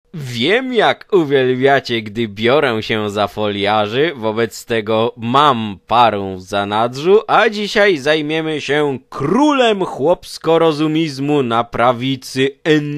Wiem, jak uwielbiacie, gdy biorę się za foliarzy, wobec tego mam parę w zanadrzu, a dzisiaj zajmiemy się królem chłopsko-rozumizmu na prawicy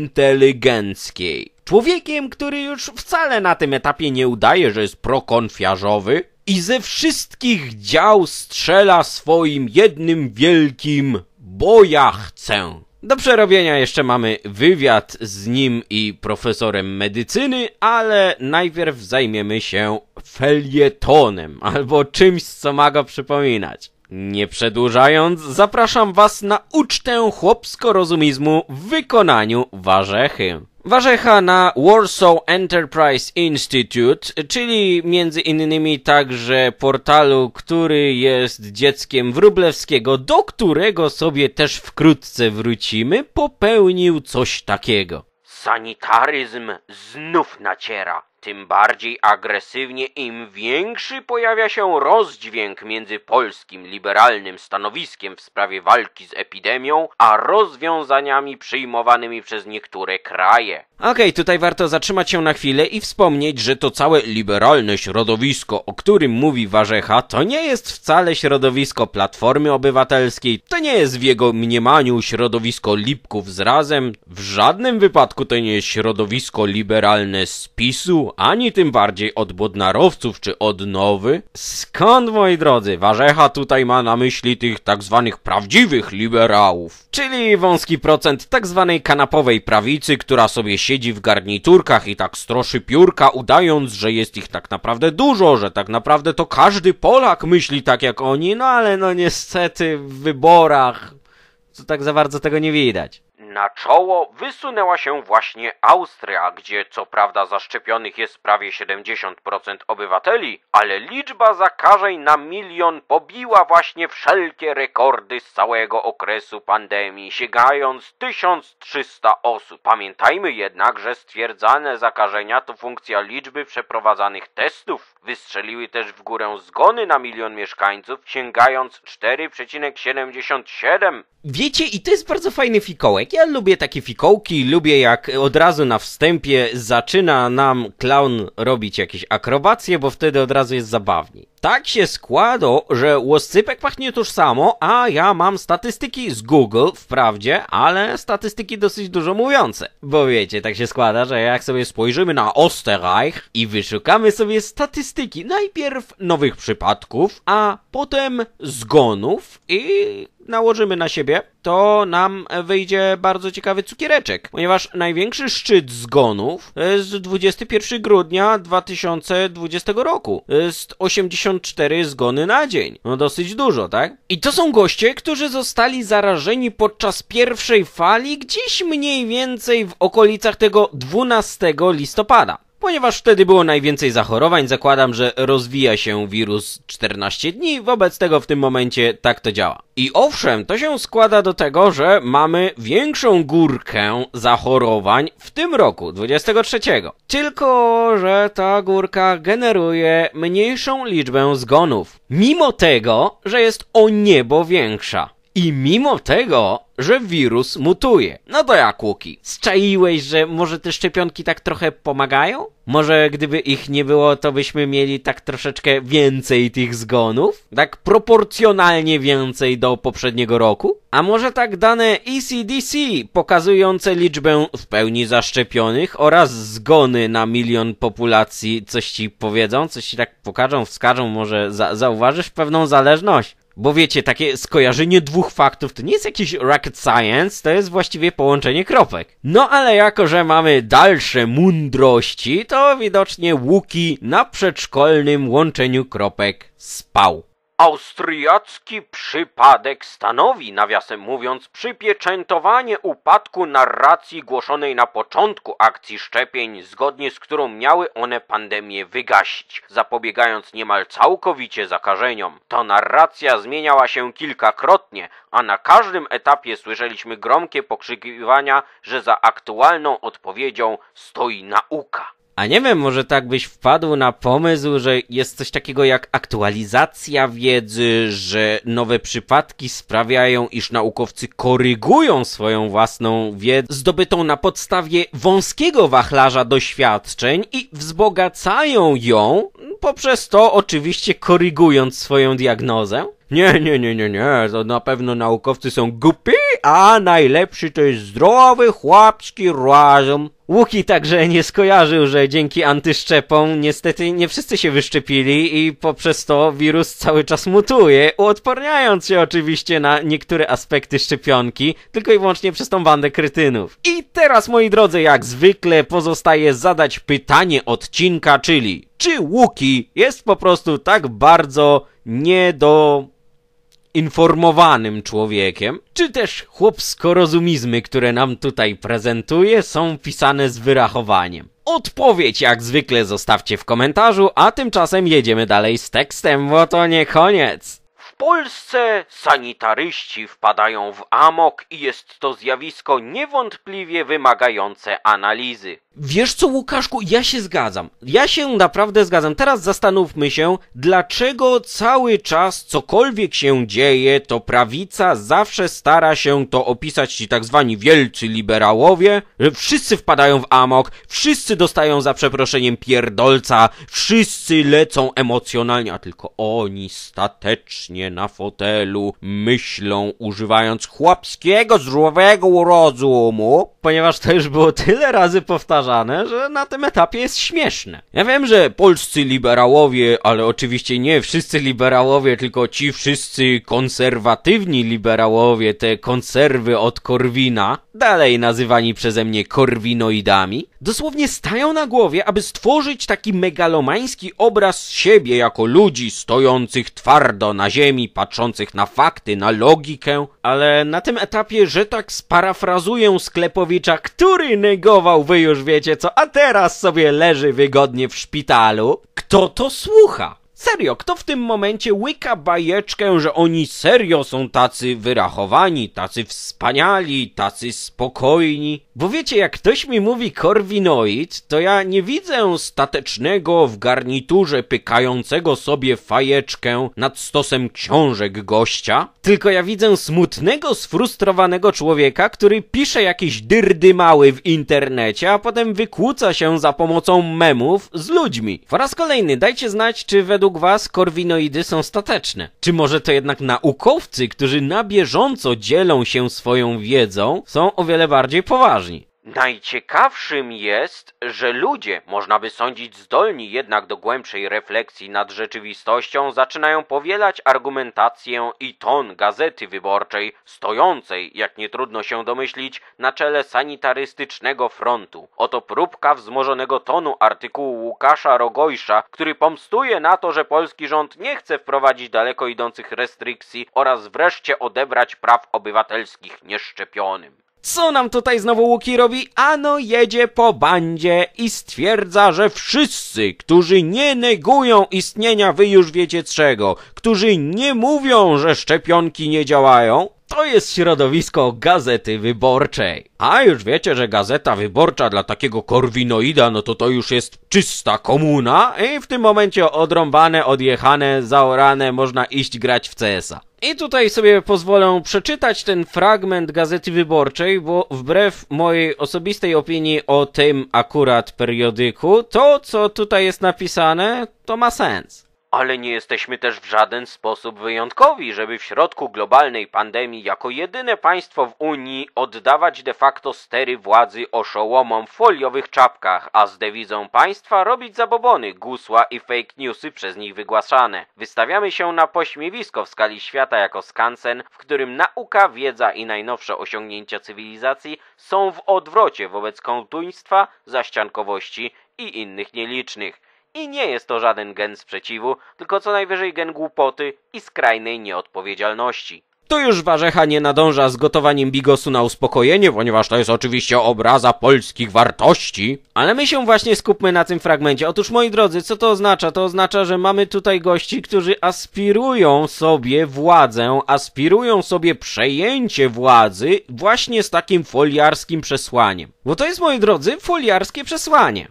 inteligenckiej. Człowiekiem, który już wcale na tym etapie nie udaje, że jest prokonfiarzowy i ze wszystkich dział strzela swoim jednym wielkim "bo ja chcę". Do przerobienia jeszcze mamy wywiad z nim i profesorem medycyny, ale najpierw zajmiemy się felietonem, albo czymś, co ma go przypominać. Nie przedłużając, zapraszam was na ucztę chłopsko-rozumizmu w wykonaniu Warzechy. Warzecha na Warsaw Enterprise Institute, czyli między innymi także portalu, który jest dzieckiem Wróblewskiego, do którego sobie też wkrótce wrócimy, popełnił coś takiego. Sanitaryzm znów naciera. Tym bardziej agresywnie, im większy pojawia się rozdźwięk między polskim liberalnym stanowiskiem w sprawie walki z epidemią, a rozwiązaniami przyjmowanymi przez niektóre kraje. Okej, tutaj warto zatrzymać się na chwilę i wspomnieć, że to całe liberalne środowisko, o którym mówi Warzecha, to nie jest wcale środowisko Platformy Obywatelskiej, to nie jest w jego mniemaniu środowisko Lipków z Razem, w żadnym wypadku to nie jest środowisko liberalne z PiS-u, ani tym bardziej od bodnarowców czy od Nowy. Skąd, moi drodzy? Warzecha tutaj ma na myśli tych tak zwanych prawdziwych liberałów, czyli wąski procent tak zwanej kanapowej prawicy, która sobie siedzi w garniturkach i tak stroszy piórka, udając, że jest ich tak naprawdę dużo, że tak naprawdę to każdy Polak myśli tak jak oni, no ale no niestety w wyborach to tak za bardzo tego nie widać. Na czoło wysunęła się właśnie Austria, gdzie co prawda zaszczepionych jest prawie 70% obywateli, ale liczba zakażeń na milion pobiła właśnie wszelkie rekordy z całego okresu pandemii, sięgając 1300 osób. Pamiętajmy jednak, że stwierdzane zakażenia to funkcja liczby przeprowadzanych testów. Wystrzeliły też w górę zgony na milion mieszkańców, sięgając 4,77. Wiecie, i to jest bardzo fajny fikołek. Ja lubię takie fikołki, lubię jak od razu na wstępie zaczyna nam klaun robić jakieś akrobacje, bo wtedy od razu jest zabawniej. Tak się składa, że łoscypek pachnie tożsamo, a ja mam statystyki z Google, wprawdzie, ale statystyki dosyć dużo mówiące. Bo wiecie, tak się składa, że jak sobie spojrzymy na Österreich i wyszukamy sobie statystyki najpierw nowych przypadków, a potem zgonów i nałożymy na siebie, to nam wyjdzie bardzo ciekawy cukiereczek, ponieważ największy szczyt zgonów jest 21 grudnia 2020 roku. Jest 84 zgony na dzień. No dosyć dużo, tak? I to są goście, którzy zostali zarażeni podczas pierwszej fali gdzieś mniej więcej w okolicach tego 12 listopada. Ponieważ wtedy było najwięcej zachorowań, zakładam, że rozwija się wirus 14 dni, wobec tego w tym momencie tak to działa. I owszem, to się składa do tego, że mamy większą górkę zachorowań w tym roku, 23. Tylko, że ta górka generuje mniejszą liczbę zgonów. Mimo tego, że jest o niebo większa. I mimo tego, że wirus mutuje. No to jak, Łuki? Zczaiłeś, że może te szczepionki tak trochę pomagają? Może gdyby ich nie było, to byśmy mieli tak troszeczkę więcej tych zgonów? Tak proporcjonalnie więcej do poprzedniego roku? A może tak dane ECDC pokazujące liczbę w pełni zaszczepionych oraz zgony na milion populacji coś ci powiedzą? Coś ci tak pokażą, wskażą? Może zauważysz pewną zależność? Bo wiecie, takie skojarzenie dwóch faktów to nie jest jakiś rocket science, to jest właściwie połączenie kropek. No ale jako, że mamy dalsze mądrości, to widocznie Łuki na przedszkolnym łączeniu kropek spał. Austriacki przypadek stanowi, nawiasem mówiąc, przypieczętowanie upadku narracji głoszonej na początku akcji szczepień, zgodnie z którą miały one pandemię wygasić, zapobiegając niemal całkowicie zakażeniom. Ta narracja zmieniała się kilkakrotnie, a na każdym etapie słyszeliśmy gromkie pokrzykiwania, że za aktualną odpowiedzią stoi nauka. A nie wiem, może tak byś wpadł na pomysł, że jest coś takiego jak aktualizacja wiedzy, że nowe przypadki sprawiają, iż naukowcy korygują swoją własną wiedzę zdobytą na podstawie wąskiego wachlarza doświadczeń i wzbogacają ją, poprzez to oczywiście korygując swoją diagnozę? Nie, to na pewno naukowcy są głupi, a najlepszy to jest zdrowy, chłopski rozum. Łuki także nie skojarzył, że dzięki antyszczepom niestety nie wszyscy się wyszczepili i poprzez to wirus cały czas mutuje, uodporniając się oczywiście na niektóre aspekty szczepionki, tylko i wyłącznie przez tą bandę kretynów. I teraz, moi drodzy, jak zwykle pozostaje zadać pytanie odcinka, czyli czy Łuki jest po prostu tak bardzo informowanym człowiekiem, czy też chłopsko-rozumizmy, które nam tutaj prezentuje, są pisane z wyrachowaniem? Odpowiedź jak zwykle zostawcie w komentarzu, a tymczasem jedziemy dalej z tekstem, bo to nie koniec. W Polsce sanitaryści wpadają w amok i jest to zjawisko niewątpliwie wymagające analizy. Wiesz co, Łukaszku, ja się zgadzam. Ja się naprawdę zgadzam. Teraz zastanówmy się, dlaczego cały czas cokolwiek się dzieje, to prawica zawsze stara się to opisać, ci tak zwani wielcy liberałowie, że wszyscy wpadają w amok, wszyscy dostają za przeproszeniem pierdolca, wszyscy lecą emocjonalnie, a tylko oni statecznie na fotelu myślą, używając chłopskiego, zdrowego rozumu, ponieważ to już było tyle razy powtarzane, że na tym etapie jest śmieszne. Ja wiem, że polscy liberałowie, ale oczywiście nie wszyscy liberałowie, tylko ci wszyscy konserwatywni liberałowie, te konserwy od Korwina, dalej nazywani przeze mnie korwinoidami, dosłownie stają na głowie, aby stworzyć taki megalomański obraz siebie jako ludzi stojących twardo na ziemi, patrzących na fakty, na logikę, ale na tym etapie, że tak sparafrazuję Sklepowicza, który negował, wy już wiecie co, a teraz sobie leży wygodnie w szpitalu, kto to słucha? Serio, kto w tym momencie łyka bajeczkę, że oni serio są tacy wyrachowani, tacy wspaniali, tacy spokojni? Bo wiecie, jak ktoś mi mówi korwinoid, to ja nie widzę statecznego w garniturze pykającego sobie fajeczkę nad stosem książek gościa, tylko ja widzę smutnego, sfrustrowanego człowieka, który pisze jakieś dyrdymały w internecie, a potem wykłóca się za pomocą memów z ludźmi. Po raz kolejny, dajcie znać, czy według was korwinoidy są stateczne. Czy może to jednak naukowcy, którzy na bieżąco dzielą się swoją wiedzą, są o wiele bardziej poważni? Najciekawszym jest, że ludzie, można by sądzić zdolni jednak do głębszej refleksji nad rzeczywistością, zaczynają powielać argumentację i ton Gazety Wyborczej, stojącej, jak nie trudno się domyślić, na czele sanitarystycznego frontu. Oto próbka wzmożonego tonu artykułu Łukasza Rogojsza, który pomstuje na to, że polski rząd nie chce wprowadzić daleko idących restrykcji oraz wreszcie odebrać praw obywatelskich nieszczepionym. Co nam tutaj znowu Łuki robi? Ano jedzie po bandzie i stwierdza, że wszyscy, którzy nie negują istnienia wy już wiecie czego, którzy nie mówią, że szczepionki nie działają, to jest środowisko Gazety Wyborczej. A już wiecie, że Gazeta Wyborcza dla takiego korwinoida, no to już jest czysta komuna i w tym momencie odrąbane, odjechane, zaorane, można iść grać w CS-a. I tutaj sobie pozwolę przeczytać ten fragment Gazety Wyborczej, bo wbrew mojej osobistej opinii o tym akurat periodyku, to co tutaj jest napisane, to ma sens. Ale nie jesteśmy też w żaden sposób wyjątkowi, żeby w środku globalnej pandemii jako jedyne państwo w Unii oddawać de facto stery władzy oszołomom w foliowych czapkach, a z dewizą państwa robić zabobony, gusła i fake newsy przez nich wygłaszane. Wystawiamy się na pośmiewisko w skali świata jako skansen, w którym nauka, wiedza i najnowsze osiągnięcia cywilizacji są w odwrocie wobec kołtuństwa, zaściankowości i innych nielicznych. I nie jest to żaden gen sprzeciwu, tylko co najwyżej gen głupoty i skrajnej nieodpowiedzialności. Tu już Warzecha nie nadąża z gotowaniem bigosu na uspokojenie, ponieważ to jest oczywiście obraza polskich wartości. Ale my się właśnie skupmy na tym fragmencie. Otóż, moi drodzy, co to oznacza? To oznacza, że mamy tutaj gości, którzy aspirują sobie władzę, aspirują sobie przejęcie władzy właśnie z takim foliarskim przesłaniem. Bo to jest, moi drodzy, foliarskie przesłanie.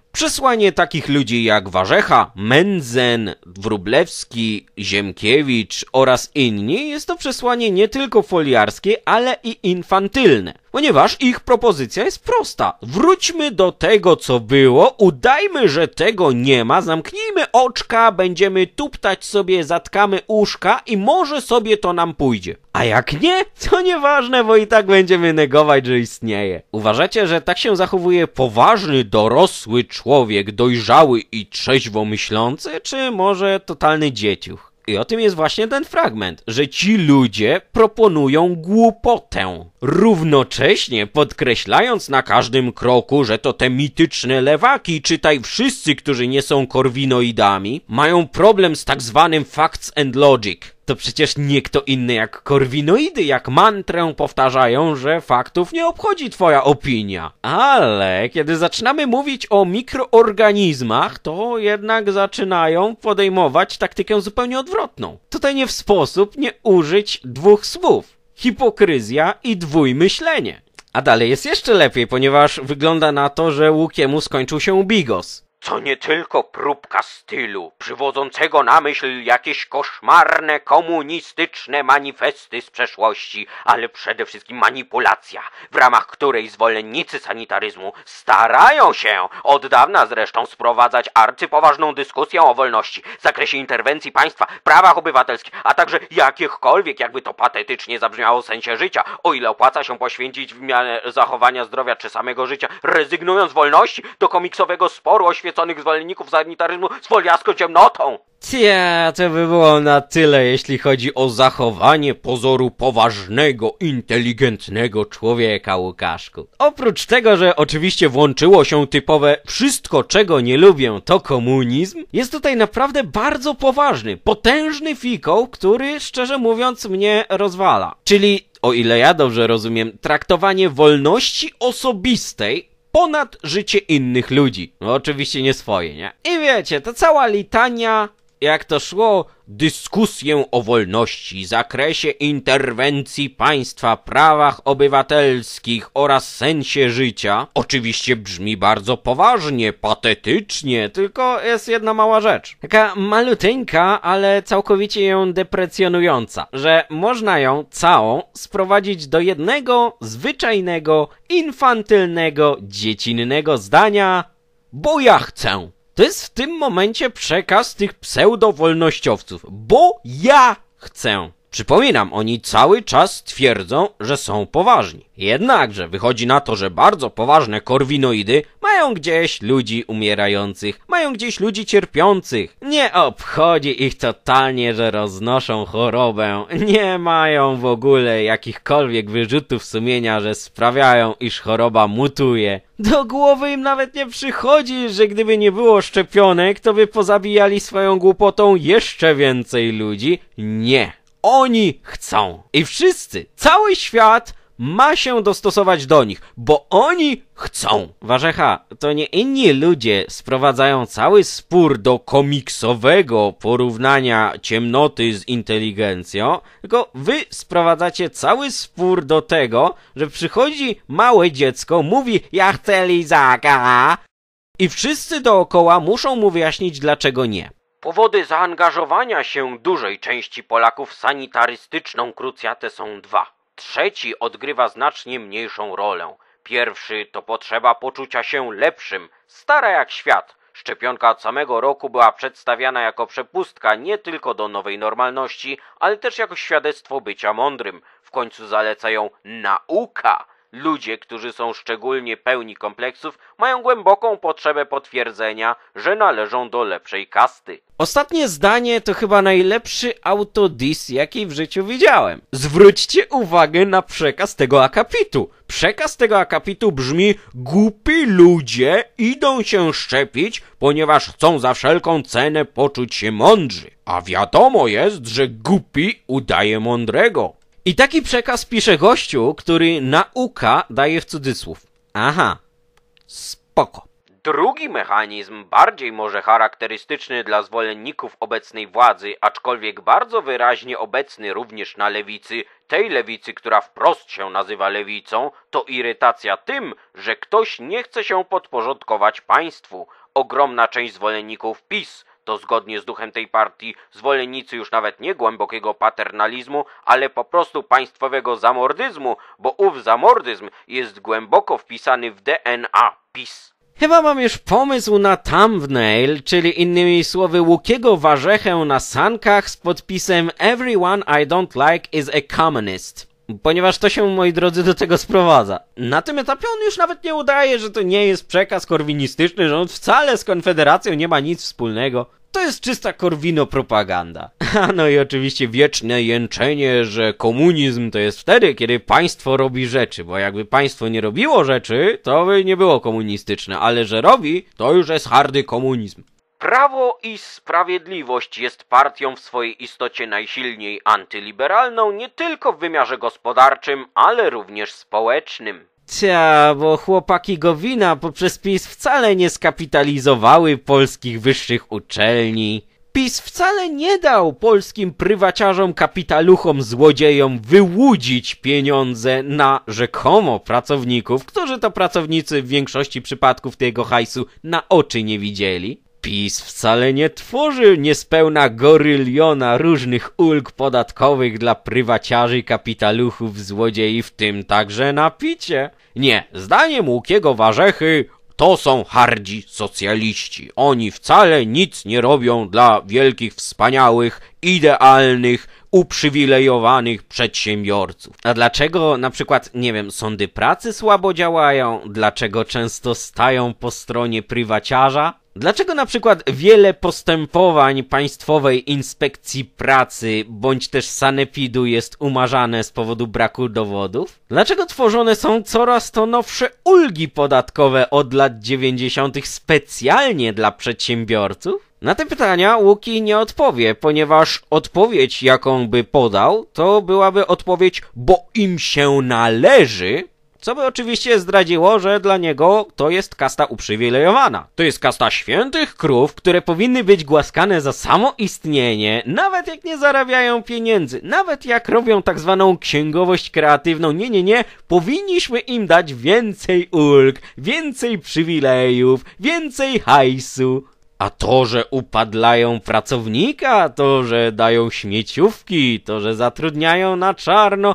Przesłanie takich ludzi jak Warzecha, Menzen, Wróblewski, Ziemkiewicz oraz inni jest to przesłanie nie tylko foliarskie, ale i infantylne. Ponieważ ich propozycja jest prosta. Wróćmy do tego, co było, udajmy, że tego nie ma, zamknijmy oczka, będziemy tuptać sobie, zatkamy uszka i może sobie to nam pójdzie. A jak nie, to nieważne, bo i tak będziemy negować, że istnieje. Uważacie, że tak się zachowuje poważny, dorosły człowiek, dojrzały i trzeźwo myślący, czy może totalny dzieciuch? I o tym jest właśnie ten fragment, że ci ludzie proponują głupotę, równocześnie podkreślając na każdym kroku, że to te mityczne lewaki, czytaj wszyscy, którzy nie są korwinoidami, mają problem z tak zwanym facts and logic. To przecież nie kto inny jak korwinoidy, jak mantrę powtarzają, że faktów nie obchodzi twoja opinia. Ale kiedy zaczynamy mówić o mikroorganizmach, to jednak zaczynają podejmować taktykę zupełnie odwrotną. Tutaj nie w sposób nie użyć dwóch słów. Hipokryzja i dwójmyślenie. A dalej jest jeszcze lepiej, ponieważ wygląda na to, że Łukiemu skończył się bigos. To nie tylko próbka stylu, przywodzącego na myśl jakieś koszmarne, komunistyczne manifesty z przeszłości, ale przede wszystkim manipulacja, w ramach której zwolennicy sanitaryzmu starają się, od dawna zresztą, sprowadzać arcypoważną dyskusję o wolności, zakresie interwencji państwa, prawach obywatelskich, a także jakichkolwiek, jakby to patetycznie zabrzmiało, sensie życia, o ile opłaca się poświęcić w miarę zachowania zdrowia czy samego życia, rezygnując z wolności do komiksowego sporu oświeconych zwolenników sanitaryzmu z foliarską ciemnotą. To by było na tyle, jeśli chodzi o zachowanie pozoru poważnego, inteligentnego człowieka, Łukaszku. Oprócz tego, że oczywiście włączyło się typowe wszystko, czego nie lubię, to komunizm, jest tutaj naprawdę bardzo poważny, potężny fikoł, który, szczerze mówiąc, mnie rozwala. Czyli, o ile ja dobrze rozumiem, traktowanie wolności osobistej ponad życie innych ludzi. No oczywiście nie swoje, nie? I wiecie, ta cała litania, jak to szło, dyskusję o wolności, zakresie interwencji państwa, prawach obywatelskich oraz sensie życia, oczywiście brzmi bardzo poważnie, patetycznie, tylko jest jedna mała rzecz. Taka maluteńka, ale całkowicie ją deprecjonująca, że można ją całą sprowadzić do jednego, zwyczajnego, infantylnego, dziecinnego zdania: bo ja chcę. To jest w tym momencie przekaz tych pseudo-wolnościowców. Bo ja chcę. Przypominam, oni cały czas twierdzą, że są poważni. Jednakże wychodzi na to, że bardzo poważne korwinoidy mają gdzieś ludzi umierających, mają gdzieś ludzi cierpiących. Nie obchodzi ich totalnie, że roznoszą chorobę. Nie mają w ogóle jakichkolwiek wyrzutów sumienia, że sprawiają, iż choroba mutuje. Do głowy im nawet nie przychodzi, że gdyby nie było szczepionek, to by pozabijali swoją głupotą jeszcze więcej ludzi. Nie. Oni chcą. I wszyscy, cały świat ma się dostosować do nich, bo oni chcą. Warzecha, to nie inni ludzie sprowadzają cały spór do komiksowego porównania ciemnoty z inteligencją, tylko wy sprowadzacie cały spór do tego, że przychodzi małe dziecko, mówi: ja chcę lizaka, i wszyscy dookoła muszą mu wyjaśnić, dlaczego nie. Powody zaangażowania się dużej części Polaków w sanitarystyczną krucjatę są dwa. Trzeci odgrywa znacznie mniejszą rolę. Pierwszy to potrzeba poczucia się lepszym, stara jak świat. Szczepionka od samego roku była przedstawiana jako przepustka nie tylko do nowej normalności, ale też jako świadectwo bycia mądrym. W końcu zaleca ją nauka. Ludzie, którzy są szczególnie pełni kompleksów, mają głęboką potrzebę potwierdzenia, że należą do lepszej kasty. Ostatnie zdanie to chyba najlepszy autodiss, jaki w życiu widziałem. Zwróćcie uwagę na przekaz tego akapitu. Przekaz tego akapitu brzmi: głupi ludzie idą się szczepić, ponieważ chcą za wszelką cenę poczuć się mądrzy. A wiadomo jest, że głupi udaje mądrego. I taki przekaz pisze gościu, który nauka daje w cudzysłów. Aha, spoko. Drugi mechanizm, bardziej może charakterystyczny dla zwolenników obecnej władzy, aczkolwiek bardzo wyraźnie obecny również na lewicy, tej lewicy, która wprost się nazywa lewicą, to irytacja tym, że ktoś nie chce się podporządkować państwu. Ogromna część zwolenników PiS to zgodnie z duchem tej partii zwolennicy już nawet nie głębokiego paternalizmu, ale po prostu państwowego zamordyzmu, bo ów zamordyzm jest głęboko wpisany w DNA PiS. Chyba mam już pomysł na thumbnail, czyli innymi słowy Łukiego Warzechę na sankach z podpisem Everyone I don't like is a communist. Ponieważ to się, moi drodzy, do tego sprowadza. Na tym etapie on już nawet nie udaje, że to nie jest przekaz korwinistyczny, że on wcale z Konfederacją nie ma nic wspólnego. To jest czysta korwino-propaganda. No i oczywiście wieczne jęczenie, że komunizm to jest wtedy, kiedy państwo robi rzeczy, bo jakby państwo nie robiło rzeczy, to by nie było komunistyczne, ale że robi, to już jest hardy komunizm. Prawo i Sprawiedliwość jest partią w swojej istocie najsilniej antyliberalną nie tylko w wymiarze gospodarczym, ale również społecznym. Bo chłopaki Gowina poprzez PiS wcale nie skapitalizowały polskich wyższych uczelni. PiS wcale nie dał polskim prywaciarzom, kapitaluchom, złodziejom wyłudzić pieniądze na rzekomo pracowników, którzy to pracownicy w większości przypadków tego hajsu na oczy nie widzieli. PiS wcale nie tworzy niespełna goryliona różnych ulg podatkowych dla prywaciarzy, kapitaluchów, złodziei, w tym także na picie. Nie, zdaniem Łukiego Warzechy to są hardzi socjaliści. Oni wcale nic nie robią dla wielkich, wspaniałych, idealnych, uprzywilejowanych przedsiębiorców. A dlaczego na przykład, nie wiem, sądy pracy słabo działają? Dlaczego często stają po stronie prywaciarza? Dlaczego na przykład wiele postępowań Państwowej Inspekcji Pracy bądź też sanepidu jest umarzane z powodu braku dowodów? Dlaczego tworzone są coraz to nowsze ulgi podatkowe od lat 90. specjalnie dla przedsiębiorców? Na te pytania Łuki nie odpowie, ponieważ odpowiedź, jaką by podał, to byłaby odpowiedź, bo im się należy, co by oczywiście zdradziło, że dla niego to jest kasta uprzywilejowana. To jest kasta świętych krów, które powinny być głaskane za samo istnienie, nawet jak nie zarabiają pieniędzy, nawet jak robią tak zwaną księgowość kreatywną. Nie, powinniśmy im dać więcej ulg, więcej przywilejów, więcej hajsu. A to, że upadlają pracownika, to, że dają śmieciówki, to, że zatrudniają na czarno,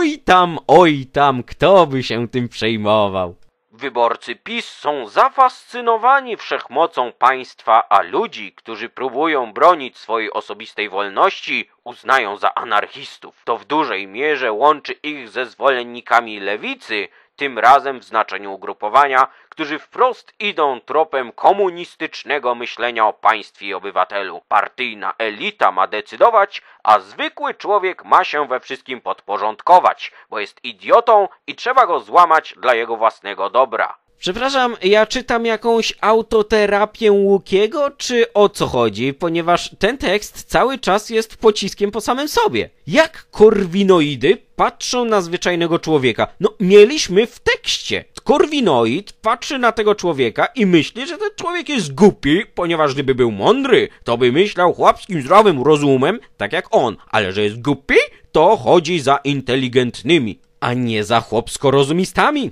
oj tam, kto by się tym przejmował? Wyborcy PiS są zafascynowani wszechmocą państwa, a ludzi, którzy próbują bronić swojej osobistej wolności, uznają za anarchistów. To w dużej mierze łączy ich ze zwolennikami lewicy, tym razem w znaczeniu ugrupowania, którzy wprost idą tropem komunistycznego myślenia o państwie i obywatelu. Partyjna elita ma decydować, a zwykły człowiek ma się we wszystkim podporządkować, bo jest idiotą i trzeba go złamać dla jego własnego dobra. Przepraszam, ja czytam jakąś autoterapię Łukiego, czy o co chodzi? Ponieważ ten tekst cały czas jest pociskiem po samym sobie. Jak korwinoidy patrzą na zwyczajnego człowieka? No, mieliśmy w tekście. Korwinoid patrzy na tego człowieka i myśli, że ten człowiek jest głupi, ponieważ gdyby był mądry, to by myślał chłopskim, zdrowym rozumem, tak jak on. Ale że jest głupi, to chodzi za inteligentnymi, a nie za chłopsko-rozumistami.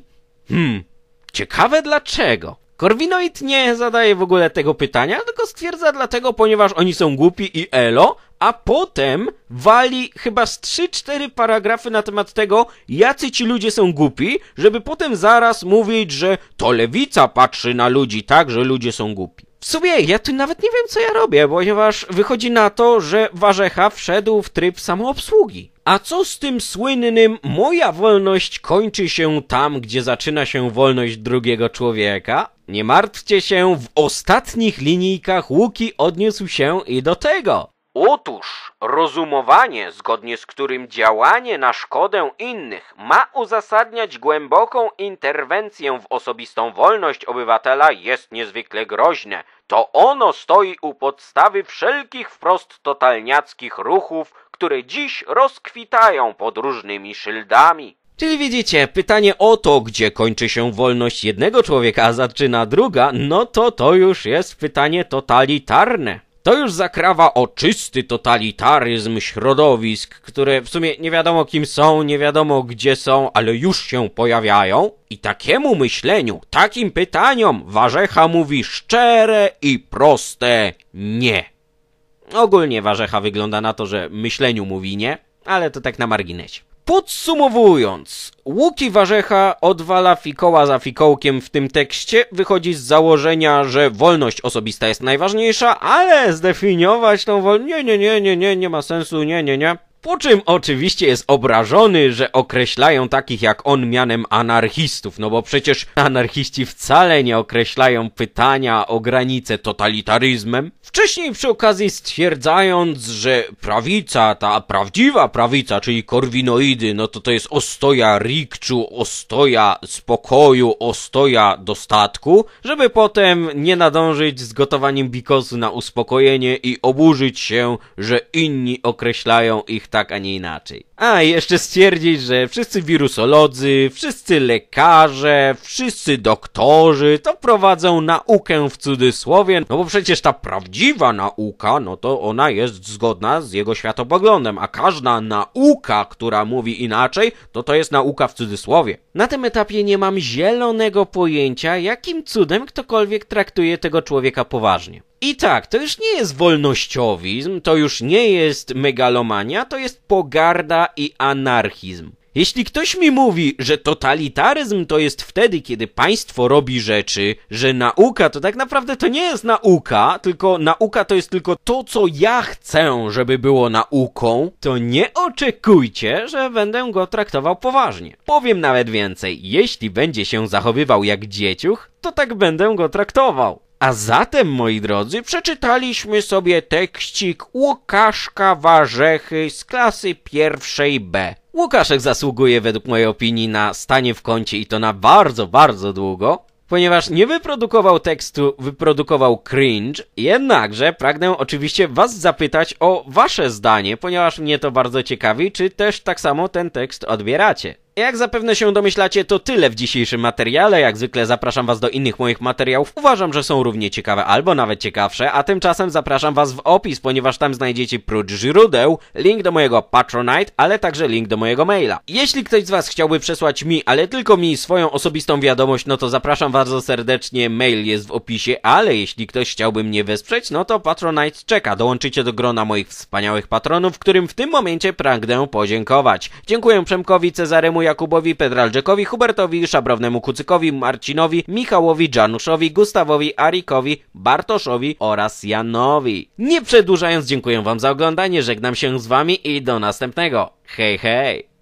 Ciekawe dlaczego. Korwinoid nie zadaje w ogóle tego pytania, tylko stwierdza dlatego, ponieważ oni są głupi i elo, a potem wali chyba z 3-4 paragrafy na temat tego, jacy ci ludzie są głupi, żeby potem zaraz mówić, że to lewica patrzy na ludzi tak, że ludzie są głupi. W sumie ja tu nawet nie wiem, co ja robię, ponieważ wychodzi na to, że Warzecha wszedł w tryb samoobsługi. A co z tym słynnym moja wolność kończy się tam, gdzie zaczyna się wolność drugiego człowieka? Nie martwcie się, w ostatnich linijkach Łuki odniósł się i do tego. Otóż rozumowanie, zgodnie z którym działanie na szkodę innych ma uzasadniać głęboką interwencję w osobistą wolność obywatela, jest niezwykle groźne. To ono stoi u podstawy wszelkich wprost totalniackich ruchów, które dziś rozkwitają pod różnymi szyldami. Czyli widzicie, pytanie o to, gdzie kończy się wolność jednego człowieka, a zaczyna druga, no to już jest pytanie totalitarne. To już zakrawa o czysty totalitaryzm środowisk, które w sumie nie wiadomo kim są, nie wiadomo gdzie są, ale już się pojawiają. I takiemu myśleniu, takim pytaniom Warzecha mówi szczere i proste nie. Ogólnie Warzecha wygląda na to, że myśleniu mówi nie, ale to tak na marginesie. Podsumowując, Łuki Warzecha odwala fikoła za fikołkiem w tym tekście, wychodzi z założenia, że wolność osobista jest najważniejsza, ale zdefiniować tą wolność nie ma sensu, nie. Po czym oczywiście jest obrażony, że określają takich jak on mianem anarchistów, no bo przecież anarchiści wcale nie określają pytania o granice totalitaryzmem. Wcześniej przy okazji stwierdzając, że prawica, ta prawdziwa prawica, czyli korwinoidy, no to jest ostoja rikczu, ostoja spokoju, ostoja dostatku, żeby potem nie nadążyć z gotowaniem bikosu na uspokojenie i oburzyć się, że inni określają ich tak, a nie inaczej. A i jeszcze stwierdzić, że wszyscy wirusolodzy, wszyscy lekarze, wszyscy doktorzy to prowadzą naukę w cudzysłowie, no bo przecież ta prawdziwa nauka, no to ona jest zgodna z jego światopoglądem, a każda nauka, która mówi inaczej, to jest nauka w cudzysłowie. Na tym etapie nie mam zielonego pojęcia, jakim cudem ktokolwiek traktuje tego człowieka poważnie. I tak, to już nie jest wolnościowizm, to już nie jest megalomania, to jest pogarda i anarchizm. Jeśli ktoś mi mówi, że totalitaryzm to jest wtedy, kiedy państwo robi rzeczy, że nauka to tak naprawdę to nie jest nauka, tylko nauka to jest tylko to, co ja chcę, żeby było nauką, to nie oczekujcie, że będę go traktował poważnie. Powiem nawet więcej, jeśli będzie się zachowywał jak dzieciuch, to tak będę go traktował. A zatem, moi drodzy, przeczytaliśmy sobie tekścik Łukaszka Warzechy z klasy pierwszej B. Łukaszek zasługuje według mojej opinii na stanie w kącie i to na bardzo, bardzo długo, ponieważ nie wyprodukował tekstu, wyprodukował cringe. Jednakże pragnę oczywiście was zapytać o wasze zdanie, ponieważ mnie to bardzo ciekawi, czy też tak samo ten tekst odbieracie. Jak zapewne się domyślacie, to tyle w dzisiejszym materiale. Jak zwykle zapraszam was do innych moich materiałów. Uważam, że są równie ciekawe albo nawet ciekawsze, a tymczasem zapraszam was w opis, ponieważ tam znajdziecie prócz źródeł link do mojego Patronite, ale także link do mojego maila. Jeśli ktoś z was chciałby przesłać mi, ale tylko mi swoją osobistą wiadomość, no to zapraszam bardzo serdecznie, mail jest w opisie, ale jeśli ktoś chciałby mnie wesprzeć, no to Patronite czeka. Dołączycie do grona moich wspaniałych patronów, którym w tym momencie pragnę podziękować. Dziękuję Przemkowi, Cezaremu, Jakubowi, Pedraldziekowi, Hubertowi, Szabrownemu Kucykowi, Marcinowi, Michałowi, Januszowi, Gustawowi, Arikowi, Bartoszowi oraz Janowi. Nie przedłużając, dziękuję wam za oglądanie, żegnam się z wami i do następnego. Hej, hej!